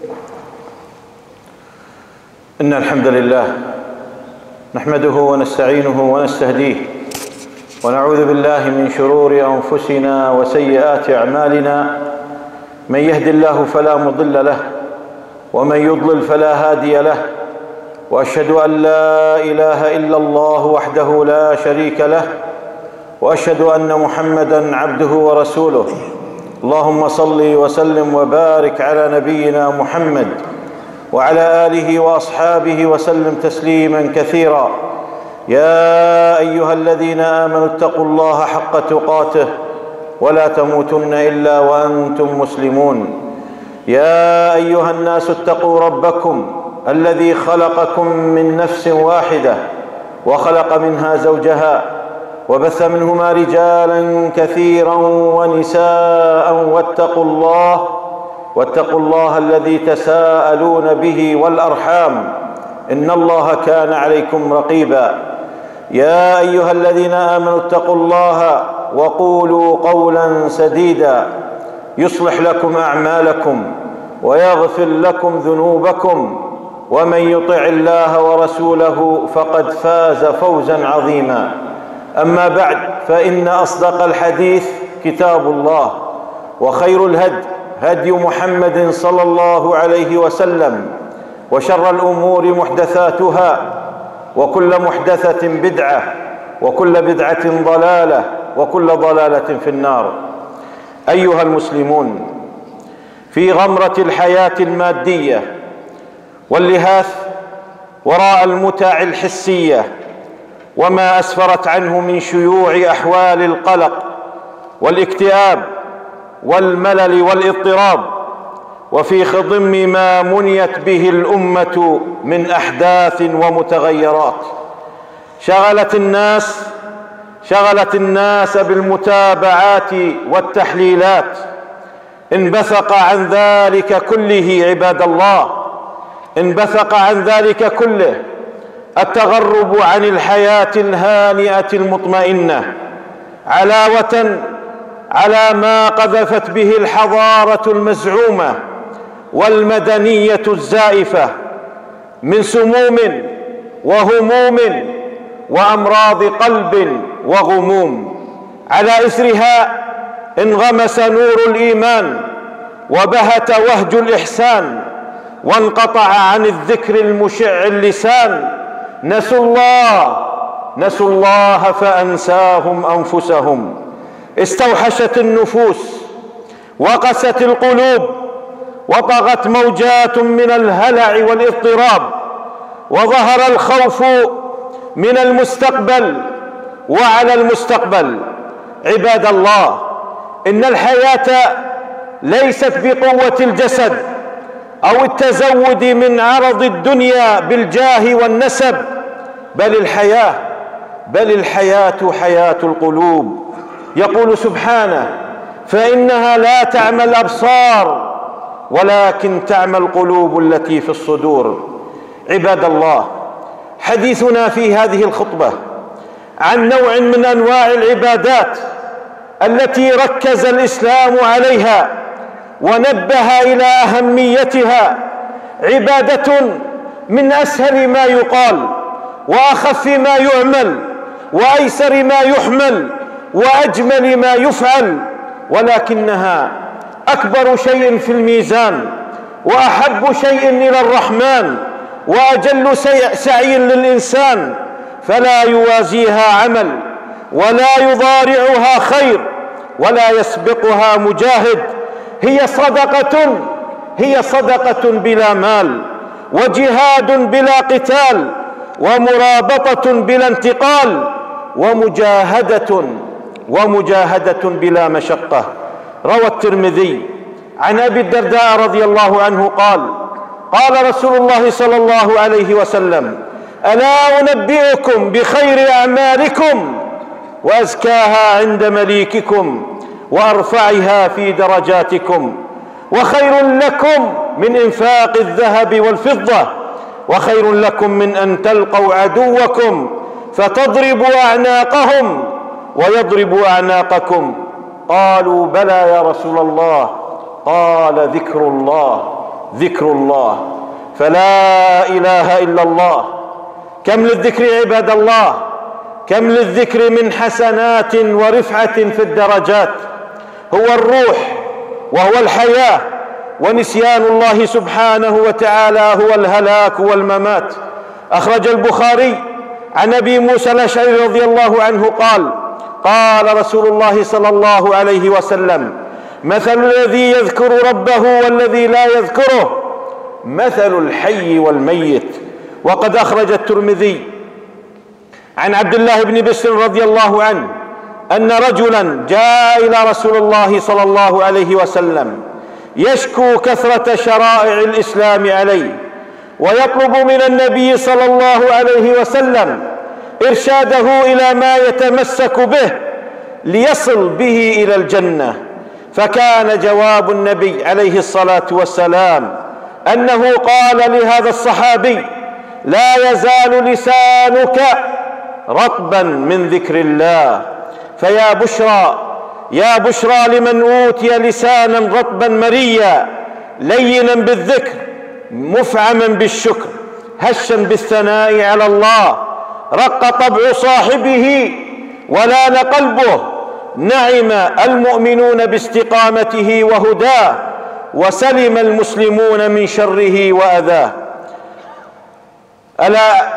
إن الحمد لله نحمده ونستعينه ونستهديه ونعوذ بالله من شرور أنفسنا وسيئات أعمالنا. من يهد الله فلا مضل له ومن يضلل فلا هادي له، وأشهد أن لا إله إلا الله وحده لا شريك له، وأشهد أن محمدًا عبده ورسوله. اللهم صل وسلم وبارك على نبينا محمد وعلى آله وأصحابه وسلم تسليماً كثيراً. يا أيها الذين آمنوا اتقوا الله حق تقاته ولا تموتن إلا وأنتم مسلمون. يا أيها الناس اتقوا ربكم الذي خلقكم من نفس واحدة وخلق منها زوجها وبث منهما رجالا كثيرا ونساء واتقوا الله الذي تساءلون به والأرحام إن الله كان عليكم رقيبا. يا أيها الذين آمنوا اتقوا الله وقولوا قولا سديدا يصلح لكم أعمالكم ويغفر لكم ذنوبكم، ومن يطع الله ورسوله فقد فاز فوزا عظيما. أما بعد، فإن أصدق الحديث كتاب الله، وخير الهدي هدي محمد صلى الله عليه وسلم، وشر الأمور محدثاتها، وكل محدثة بدعة، وكل بدعة ضلالة، وكل ضلالة في النار. أيها المسلمون، في غمرة الحياة المادية واللهاث وراء المتع الحسية وما أسفرت عنه من شيوع أحوال القلق والاكتئاب والملل والاضطراب، وفي خضم ما منيت به الأمة من أحداث ومتغيرات شغلت الناس بالمتابعات والتحليلات. انبثق عن ذلك كله عباد الله، انبثق عن ذلك كله التغرب عن الحياة الهانئة المطمئنة، علاوة على ما قذفت به الحضارة المزعومة والمدنية الزائفة من سموم وهموم وأمراض قلب وغموم. على إثرها انغمس نور الإيمان وبهت وهج الإحسان، وانقطع عن الذكر المشع اللسان. نسوا الله فأنساهم أنفسهم. استوحشت النفوس وقست القلوب، وطغت موجات من الهلع والاضطراب، وظهر الخوف من المستقبل وعلى المستقبل. عباد الله، إن الحياة ليست بقوة الجسد أو التزود من عرض الدنيا بالجاه والنسب، بل الحياة حياة القلوب. يقول سبحانه: فإنها لا تعمى الأبصار ولكن تعمى القلوب التي في الصدور. عباد الله، حديثنا في هذه الخطبة عن نوع من أنواع العبادات التي ركز الإسلام عليها ونبه إلى أهميتها. عبادة من أسهل ما يقال وأخف ما يعمل وأيسر ما يحمل وأجمل ما يفعل، ولكنها أكبر شيء في الميزان وأحب شيء إلى الرحمن وأجل سعي للإنسان، فلا يوازيها عمل ولا يضارعها خير ولا يسبقها مجاهد. هي صدقة بلا مال، وجهاد بلا قتال، ومرابطة بلا انتقال، ومجاهدة بلا مشقة. روى الترمذي عن أبي الدرداء رضي الله عنه قال رسول الله صلى الله عليه وسلم: ألا أنبئكم بخير أعمالكم وأزكاها عند مليككم وأرفعها في درجاتكم، وخير لكم من إنفاق الذهب والفضة، وخير لكم من أن تلقوا عدوكم فتضربوا أعناقهم ويضربوا أعناقكم. قالوا: بلى يا رسول الله. قال: ذكر الله ذكر الله، فلا إله إلا الله. كم للذكر عباد الله، كم للذكر من حسنات ورفعة في الدرجات. هو الروح وهو الحياة، ونسيان الله سبحانه وتعالى هو الهلاك والممات. أخرج البخاري عن أبي موسى الأشعري رضي الله عنه قال: قال رسول الله صلى الله عليه وسلم: مثل الذي يذكر ربه والذي لا يذكره مثل الحي والميت. وقد أخرج الترمذي عن عبد الله بن بسر رضي الله عنه أن رجلا جاء إلى رسول الله صلى الله عليه وسلم يشكو كثرة شرائع الإسلام عليه، ويطلب من النبي صلى الله عليه وسلم إرشاده إلى ما يتمسك به ليصل به إلى الجنة. فكان جواب النبي عليه الصلاة والسلام أنه قال لهذا الصحابي: لا يزال لسانك رطبا من ذكر الله. فيا بشرى، يا بشرى لمن أوتي لسانا رطبا مريا لينا بالذكر مفعما بالشكر هشا بالثناء على الله، رق طبع صاحبه ولان قلبه، نعم المؤمنون باستقامته وهداه، وسلم المسلمون من شره وأذاه. ألا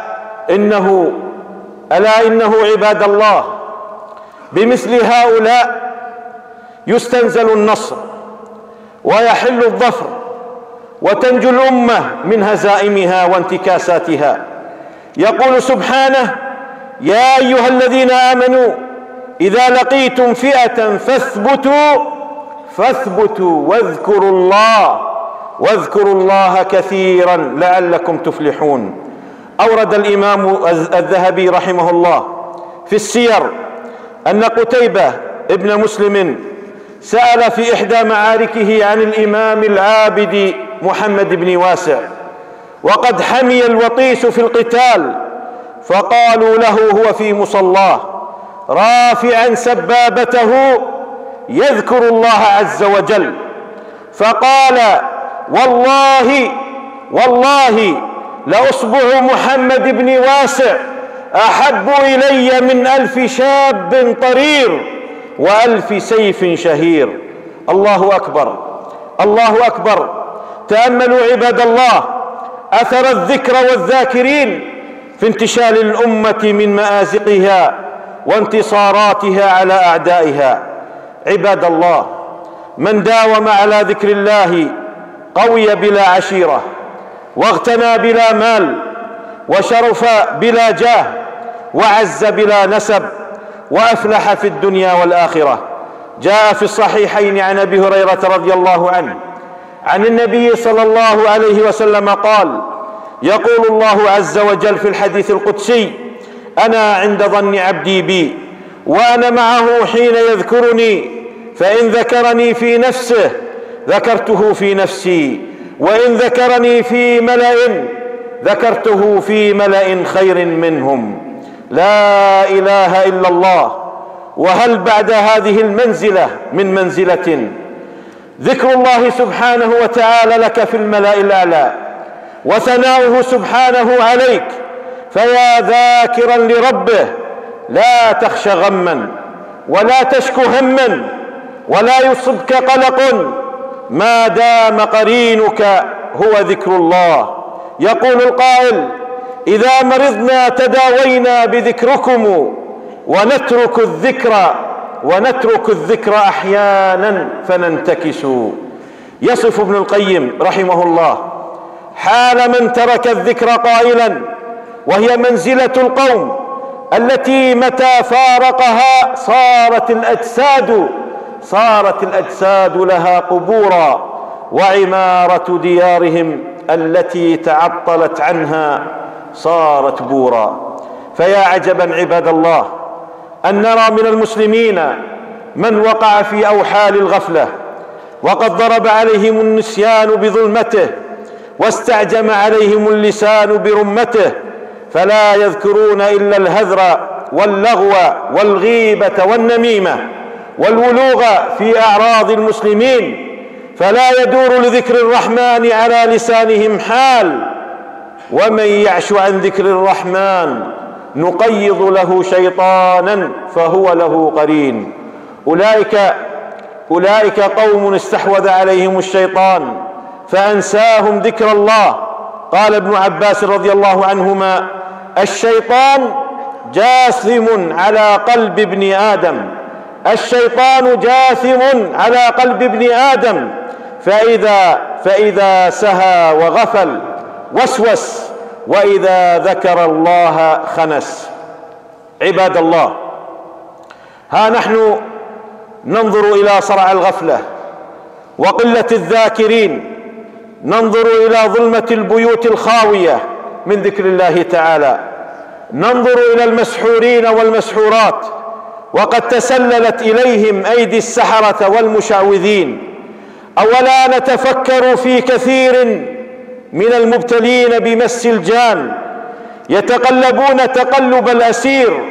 إنه عباد الله بمثل هؤلاء يستنزل النصر ويحل الظفر، وتنجو الأمة من هزائمها وانتكاساتها. يقول سبحانه: يا أيها الذين آمنوا إذا لقيتم فئة فاثبتوا واذكروا الله كثيرا لعلكم تفلحون. أورد الإمام الذهبي رحمه الله في السير أن قتيبة ابن مسلم سأل في إحدى معاركه عن الإمام العابد محمد بن واسع، وقد حمي الوطيس في القتال، فقالوا له هو في مصلاه رافعا سبابته يذكر الله عز وجل، فقال: والله لأصبع محمد بن واسع أحب إلي من 1000 شاب طرير و1000 سيف شهير. الله أكبر، الله أكبر. تأملوا عباد الله أثر الذكر والذاكرين في انتشال الأمة من مآزقها وانتصاراتها على أعدائها. عباد الله، من داوم على ذكر الله قوي بلا عشيرة، واغتنى بلا مال، وشرف بلا جاه، وعز بلا نسب، وأفلح في الدنيا والآخرة. جاء في الصحيحين عن أبي هريرة رضي الله عنه عن النبي صلى الله عليه وسلم قال: يقول الله عز وجل في الحديث القدسي: أنا عند ظن عبدي بي وأنا معه حين يذكرني، فإن ذكرني في نفسه ذكرته في نفسي، وإن ذكرني في ملأ ذكرته في ملأ خير منهم. لا إله إلا الله. وهل بعد هذه المنزلة من منزلة؟ ذكر الله سبحانه وتعالى لك في الملأ الأعلى، وثناؤه سبحانه عليك. فيا ذاكرا لربه لا تخش غما ولا تشكو هما ولا يصبك قلق ما دام قرينك هو ذكر الله. يقول القائل: إذا مرضنا تداوينا بذكركم ونترك الذكر أحيانا فننتكس. يصف ابن القيم رحمه الله حال من ترك الذكر قائلا، وهي منزلة القوم التي متى فارقها صارت الأجساد لها قبورا، وعمارة ديارهم التي تعطلت عنها صارت بورا. فيا عجبا عباد الله أن نرى من المسلمين من وقع في أوحال الغفلة، وقد ضرب عليهم النسيان بظلمته، واستعجم عليهم اللسان برمته، فلا يذكرون إلا الهذر واللغو والغيبة والنميمة والولوغ في أعراض المسلمين، فلا يدور لذكر الرحمن على لسانهم حال، ومن يعش عن ذكر الرحمن نقيض له شيطانا فهو له قرين. أولئك قوم استحوذ عليهم الشيطان فأنساهم ذكر الله. قال ابن عباس رضي الله عنهما: الشيطان جاثم على قلب ابن آدم، الشيطان جاثم على قلب ابن آدم، فإذا سهى وغفل وسوس، وإذا ذكر الله خنس. عباد الله، ها نحن ننظر إلى صرع الغفلة وقلة الذاكرين، ننظر إلى ظلمة البيوت الخاوية من ذكر الله تعالى، ننظر إلى المسحورين والمسحورات وقد تسللت إليهم أيدي السحرة والمشعوذين. أولا نتفكر في كثير من المبتلين بمس الجان يتقلبون تقلب الأسير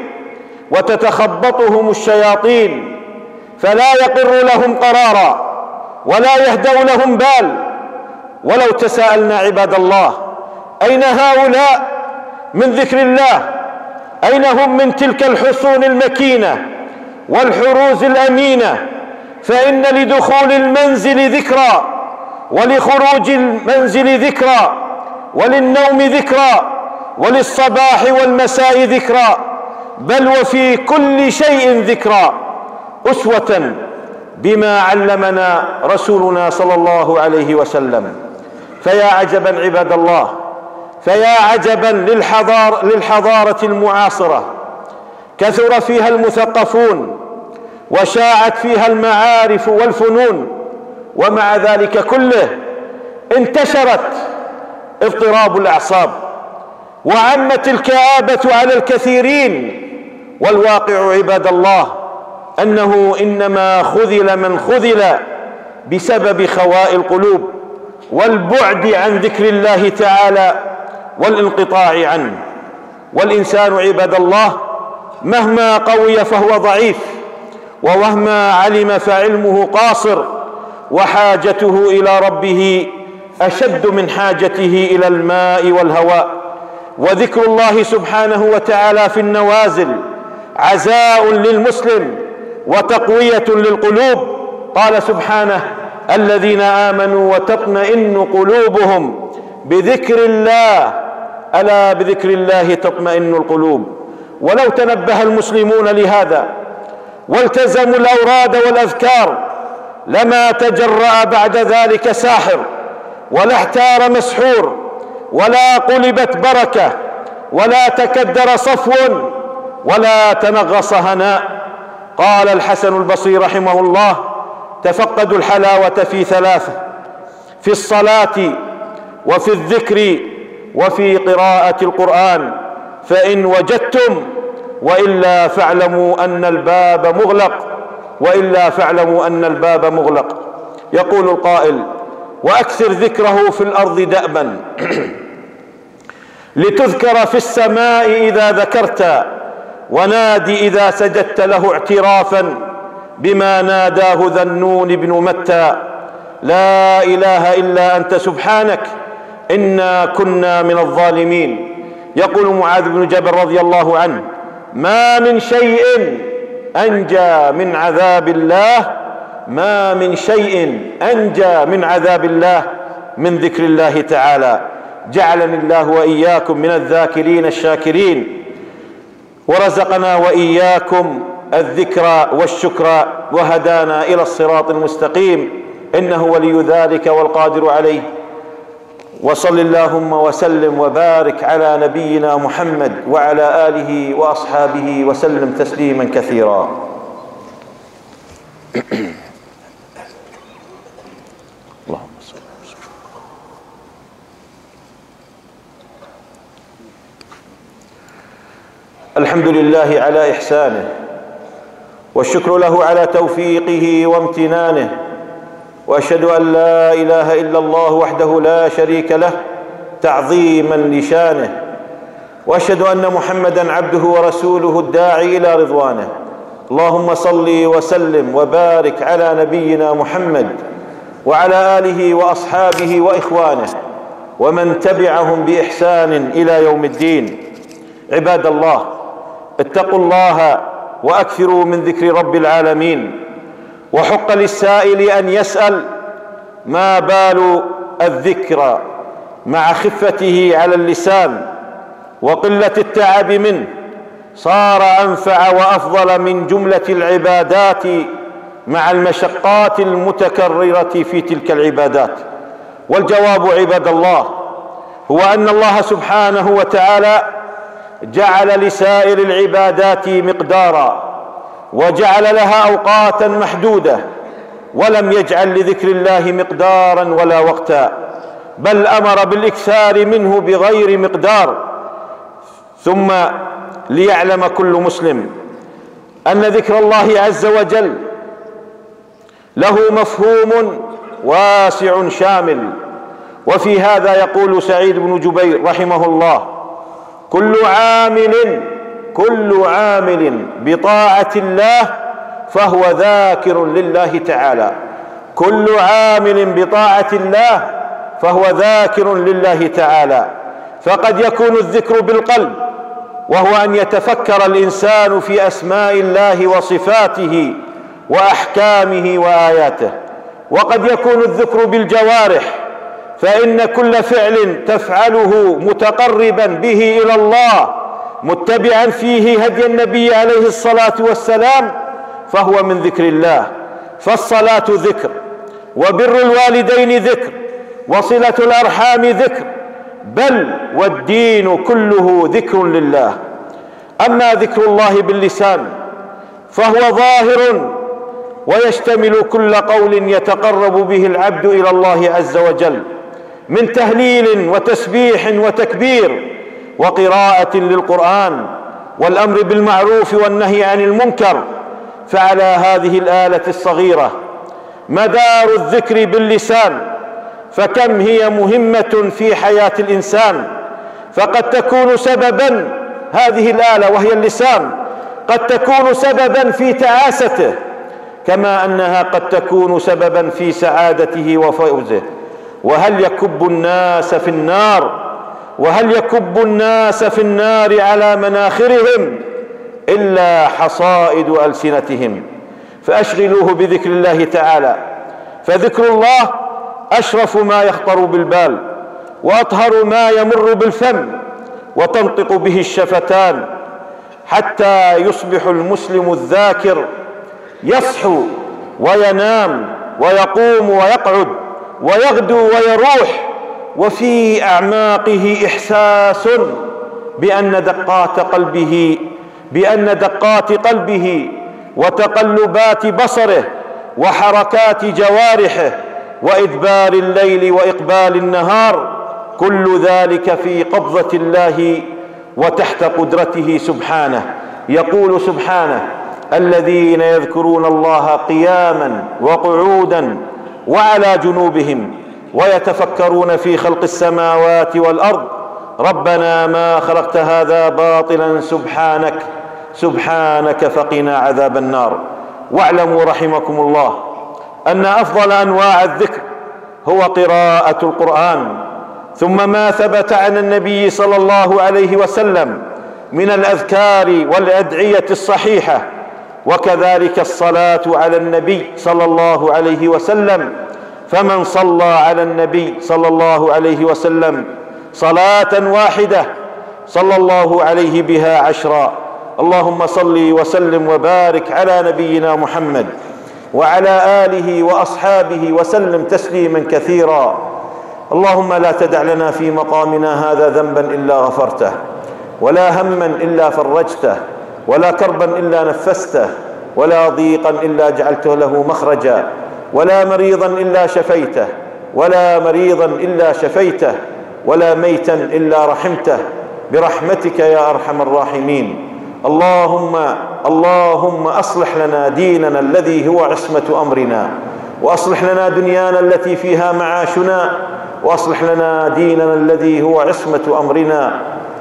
وتتخبطهم الشياطين، فلا يقر لهم قرارا ولا يهدأ لهم بال. ولو تساءلنا عباد الله: أين هؤلاء من ذكر الله؟ أين هم من تلك الحصون المكينة والحروز الأمينة؟ فإن لدخول المنزل ذكرى، ولخروج المنزل ذكرى، وللنوم ذكرى، وللصباح والمساء ذكرى، بل وفي كل شيء ذكرى، أسوة بما علمنا رسولنا صلى الله عليه وسلم. فيا عجبا عباد الله، فيا عجبا للحضارة المعاصرة، كثر فيها المثقفون وشاعت فيها المعارف والفنون، ومع ذلك كله انتشرت اضطراب الأعصاب وعمت الكآبة على الكثيرين. والواقع عباد الله أنه إنما خذل من خذل بسبب خواء القلوب والبعد عن ذكر الله تعالى والانقطاع عنه. والإنسان عباد الله مهما قوي فهو ضعيف، ومهما علم فعلمه قاصر، وحاجته إلى ربه أشد من حاجته إلى الماء والهواء. وذكر الله سبحانه وتعالى في النوازل عزاء للمسلم وتقوية للقلوب. قال سبحانه: الذين آمنوا وتطمئن قلوبهم بذكر الله، ألا بذكر الله تطمئن القلوب. ولو تنبه المسلمون لهذا والتزموا الأوراد والأذكار لما تجرأ بعد ذلك ساحر، ولا احتار مسحور، ولا قلبت بركة، ولا تكدر صفو، ولا تنغص هناء. قال الحسن البصري رحمه الله: تفقدوا الحلاوة في ثلاثة: في الصلاة، وفي الذكر، وفي قراءة القرآن، فإن وجدتم، وإلا فاعلموا أن الباب مغلق، وإلا فاعلموا أن الباب مغلق. يقول القائل: وأكثر ذكره في الأرض دأبا لتذكر في السماء إذا ذكرت، ونادي إذا سجدت له اعترافا بما ناداه ذنون بن متى: لا إله إلا أنت سبحانك إنا كنا من الظالمين. يقول معاذ بن جبل رضي الله عنه: ما من شيء أنجى من عذاب الله، ما من شيء أنجى من عذاب الله من ذكر الله تعالى. جعلني الله وإياكم من الذاكرين الشاكرين، ورزقنا وإياكم الذكر والشكر، وهدانا إلى الصراط المستقيم، إنه ولي ذلك والقادر عليه. وصل اللهم وسلم وبارك على نبينا محمد وعلى آله وأصحابه وسلم تسليما كثيرا. اللهم صل وسلم. الحمد لله على إحسانه، والشكر له على توفيقه وامتنانه، وأشهد أن لا إله إلا الله وحده لا شريك له تعظيما لشانه، وأشهد أن محمدا عبده ورسوله الداعي إلى رضوانه. اللهم صل وسلم وبارك على نبينا محمد وعلى آله وأصحابه وإخوانه ومن تبعهم بإحسان إلى يوم الدين. عباد الله، اتقوا الله وأكثروا من ذكر رب العالمين. وحق للسائل أن يسأل: ما بال الذكر مع خفته على اللسان وقلة التعب منه صار أنفع وأفضل من جملة العبادات مع المشقات المتكررة في تلك العبادات؟ والجواب عباد الله هو أن الله سبحانه وتعالى جعل لسائر العبادات مقدارا، وجعل لها أوقاتا محدودة، ولم يجعل لذكر الله مقدارا ولا وقتا، بل أمر بالإكثار منه بغير مقدار. ثم ليعلم كل مسلم أن ذكر الله عز وجل له مفهوم واسع شامل. وفي هذا يقول سعيد بن جبير رحمه الله: كل عامل بطاعة الله فهو ذاكر لله تعالى. كل عامل بطاعة الله فهو ذاكر لله تعالى. فقد يكون الذكر بالقلب، وهو أن يتفكر الإنسان في أسماء الله وصفاته وأحكامه وآياته. وقد يكون الذكر بالجوارح، فإن كل فعل تفعله متقربا به إلى الله متبعا فيه هدي النبي عليه الصلاة والسلام فهو من ذكر الله. فالصلاة ذكر، وبر الوالدين ذكر، وصلة الأرحام ذكر، بل والدين كله ذكر لله. أما ذكر الله باللسان فهو ظاهر ويشتمل كل قول يتقرب به العبد إلى الله عز وجل من تهليل وتسبيح وتكبير وقراءة للقرآن والأمر بالمعروف والنهي عن المنكر. فعلى هذه الآلة الصغيرة مدار الذكر باللسان، فكم هي مهمة في حياة الإنسان. فقد تكون سببا، هذه الآلة وهي اللسان، قد تكون سببا في تعاسته، كما أنها قد تكون سببا في سعادته وفوزه. وهل يكب الناس في النار على مناخرهم إلا حصائد ألسنتهم. فأشغلوه بذكر الله تعالى، فذكر الله أشرف ما يخطر بالبال، وأطهر ما يمر بالفم، وتنطق به الشفتان، حتى يصبح المسلم الذاكر يصحو وينام ويقوم ويقعد ويغدو ويروح، وفي أعماقه إحساس بأن دقات قلبه وتقلبات بصره وحركات جوارحه وإدبار الليل وإقبال النهار، كل ذلك في قبضة الله وتحت قدرته سبحانه. يقول سبحانه: الذين يذكرون الله قياما وقعودا وعلى جنوبهم ويتفكرون في خلق السماوات والأرض ربنا ما خلقت هذا باطلا سبحانك فقنا عذاب النار. واعلموا رحمكم الله أن أفضل أنواع الذكر هو قراءة القرآن، ثم ما ثبت عن النبي صلى الله عليه وسلم من الأذكار والأدعية الصحيحة، وكذلك الصلاة على النبي صلى الله عليه وسلم. فمن صلى على النبي صلى الله عليه وسلم صلاة واحدة صلى الله عليه بها 10. اللهم صل وسلم وبارك على نبينا محمد وعلى آله وأصحابه وسلم تسليما كثيرا. اللهم لا تدع لنا في مقامنا هذا ذنبا إلا غفرته، ولا هما إلا فرجته، ولا كربا إلا نفسته، ولا ضيقا إلا جعلته له مخرجا، ولا مريضا إلا شفيته، ولا ميتا إلا رحمته برحمتك يا أرحم الراحمين. اللهم أصلح لنا ديننا الذي هو عصمة أمرنا، وأصلح لنا دنيانا التي فيها معاشنا، وأصلح لنا ديننا الذي هو عصمة أمرنا.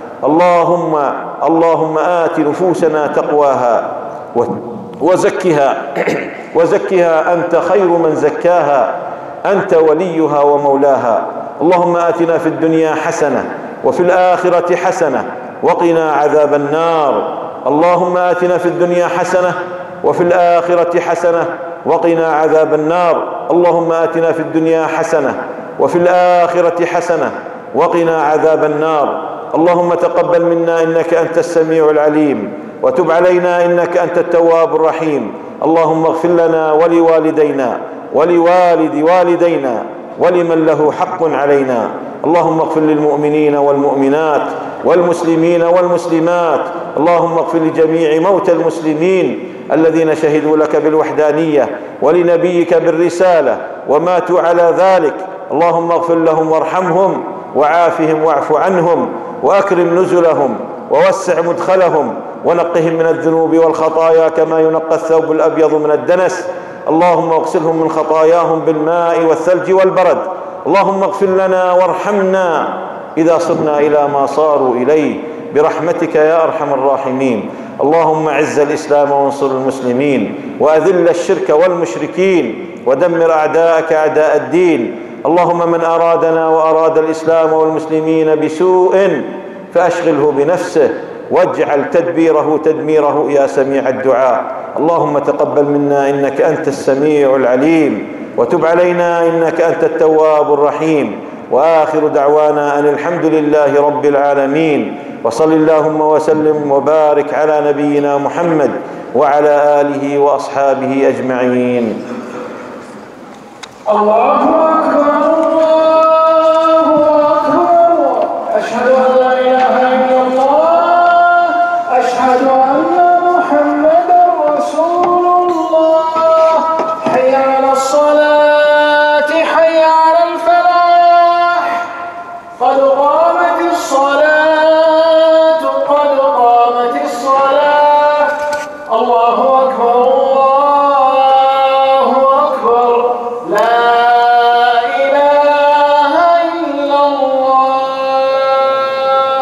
اللهم آت نفوسنا تقواها وزكها أنت خير من زكاها، أنت وليها ومولاها. اللهم آتنا في الدنيا حسنة وفي الآخرة حسنة وقنا عذاب النار. اللهم آتنا في الدنيا حسنة وفي الآخرة حسنة وقنا عذاب النار. اللهم آتنا في الدنيا حسنة وفي الآخرة حسنة وقنا عذاب النار. اللهم تقبل منا إنك أنت السميع العليم، وتب علينا إنك أنت التواب الرحيم. اللهم اغفر لنا ولوالدينا ولوالد والدينا ولمن له حق علينا. اللهم اغفر للمؤمنين والمؤمنات والمسلمين والمسلمات. اللهم اغفر لجميع موتى المسلمين الذين شهدوا لك بالوحدانية ولنبيك بالرسالة وماتوا على ذلك. اللهم اغفر لهم وارحمهم وعافهم واعف عنهم وأكرم نزلهم ووسع مدخلهم ونقهم من الذنوب والخطايا كما ينقى الثوب الأبيض من الدنس. اللهم اغسلهم من خطاياهم بالماء والثلج والبرد. اللهم اغفر لنا وارحمنا إذا صرنا إلى ما صاروا إليه برحمتك يا أرحم الراحمين. اللهم اعز الإسلام وانصر المسلمين وأذل الشرك والمشركين ودمر أعداءك أعداء الدين. اللهم من أرادنا وأراد الإسلام والمسلمين بسوء فأشغله بنفسه واجعل تدبيره تدميره يا سميع الدعاء. اللهم تقبل منا إنك أنت السميع العليم، وتب علينا إنك أنت التواب الرحيم. وآخر دعوانا أن الحمد لله رب العالمين. وصل اللهم وسلم وبارك على نبينا محمد وعلى آله وأصحابه أجمعين. الله أكبر الله أكبر. أشهد أن لا إله إلا الله. أشهد أن محمدا رسول الله. حي على الصلاة حي على الفلاح. قد قامت الصلاة قد قامت الصلاة. الله أكبر الله أكبر. لا إله إلا الله.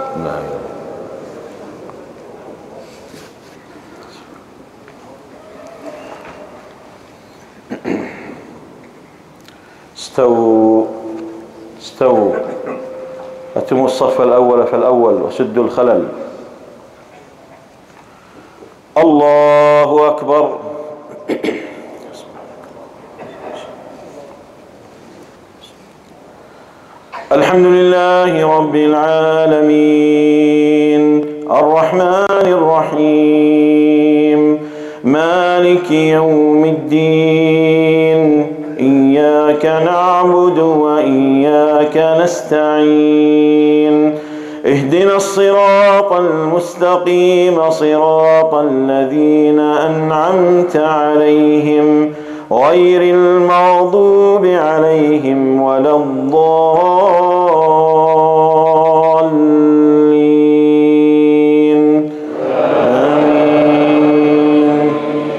استووا أتموا الصف الأول فالأول وسدوا الخلل. الله أكبر. الحمد لله رب العالمين الرحمن الرحيم مالك يوم الدين. إياك نعبد وإياك نستعين. اهدنا الصراط المستقيم صراط الذين أنعمت عليهم غير المغضوب عليهم ولا الضالين. آمين.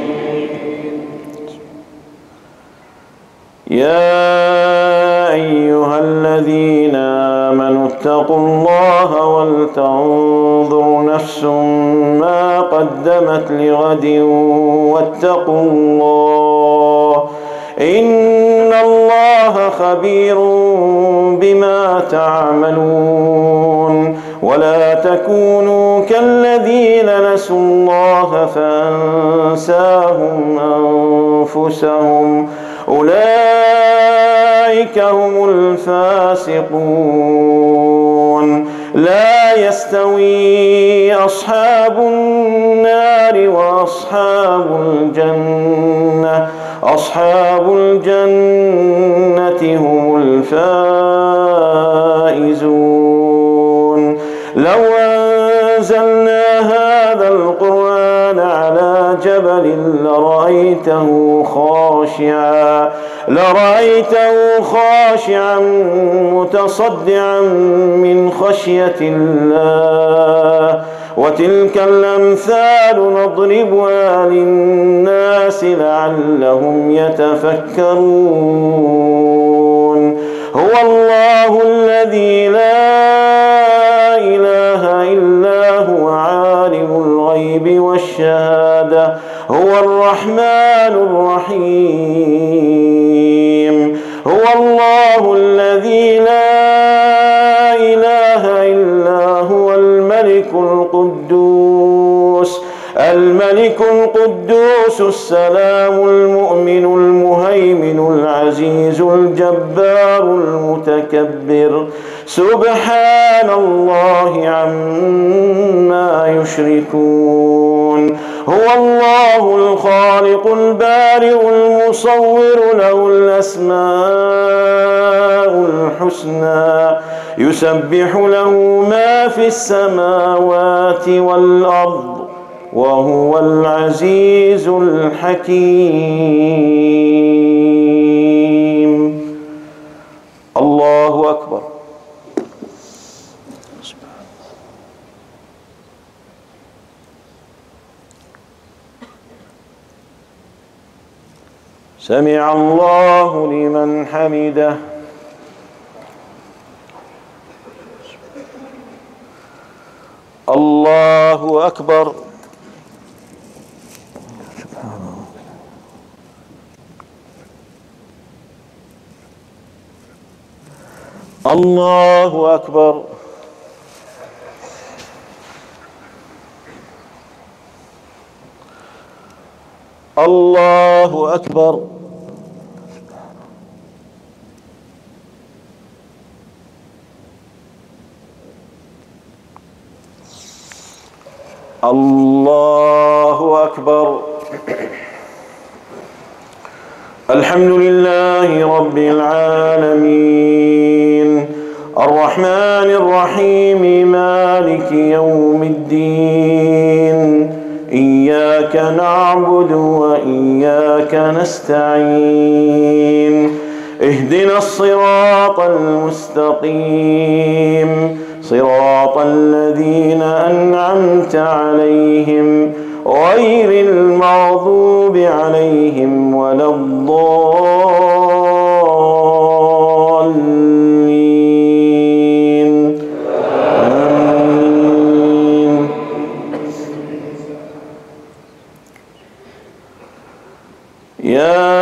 يا أيها الذين آمنوا اتقوا الله ولتنظر نفس ما قدمت لغد واتقوا الله إن الله خبير بما تعملون. ولا تكونوا كالذين نسوا الله فأنساهم أنفسهم أولئك هم الفاسقون. لا يستوي أصحاب النار وأصحاب الجنة. أصحاب الجنة هم الفائزون. لو أنزلنا هذا القرآن على جبل لرأيته خاشعا متصدعا من خشية الله. وتلك الأمثال نضربها للناس لعلهم يتفكرون. هو الله الذي لا إله إلا هو عالم الغيب والشهادة. هو الرحمن الرحيم. الملك القدوس السلام المؤمن المهيمن العزيز الجبار المتكبر سبحان الله عما يشركون. هو الله الخالق البارئ المصور له الأسماء الحسنى يسبح له ما في السماوات والأرض وهو العزيز الحكيم. الله أكبر. سمع الله لمن حمده. الله أكبر. الله أكبر. الله أكبر. الله أكبر. الحمد لله رب العالمين الرحمن الرحيم مالك يوم الدين إياك نعبد وإياك نستعين اهدنا الصراط المستقيم صراط الذين أنعمت عليهم غير المغضوب عليهم ولا الضالين. آمين. يا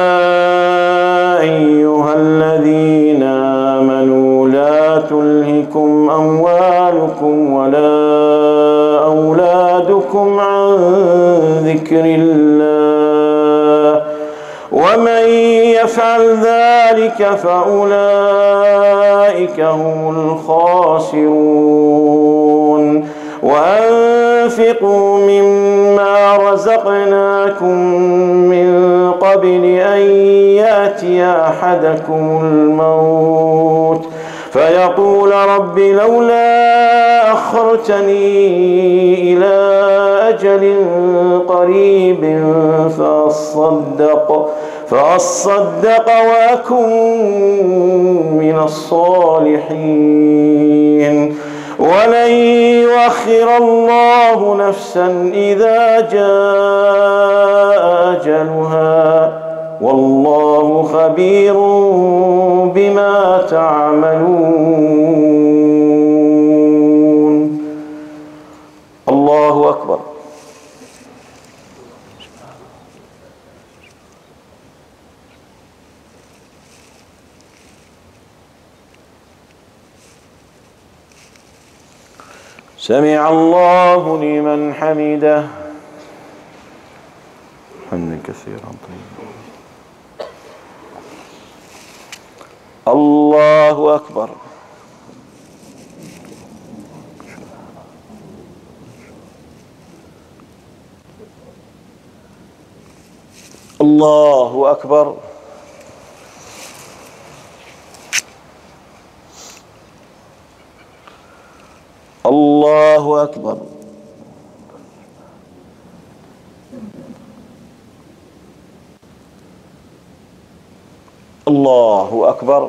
أيها الذين آمنوا لا تلهكم أموالكم ولا أولادكم عن ذكر الله ومن يفعل ذلك فأولئك هم الخاسرون. وأنفقوا مما رزقناكم من قبل أن يأتي أحدكم الموت فيقول رب لولا أخرتني إلى أجل قريب فأصدق وأكن من الصالحين ولن يؤخر الله نفسا إذا جاء أجلها والله خبير بما تعملون. الله أكبر. سمع الله لمن حمده. حمدا كثيرا طيبا. الله أكبر. الله أكبر. الله أكبر. الله أكبر.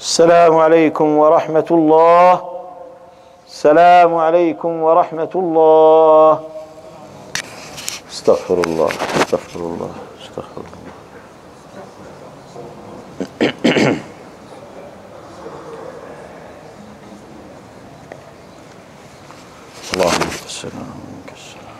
السلام عليكم ورحمة الله. السلام عليكم ورحمة الله. استغفر الله استغفر الله استغفر الله. اللهم السلام ومنك السلام.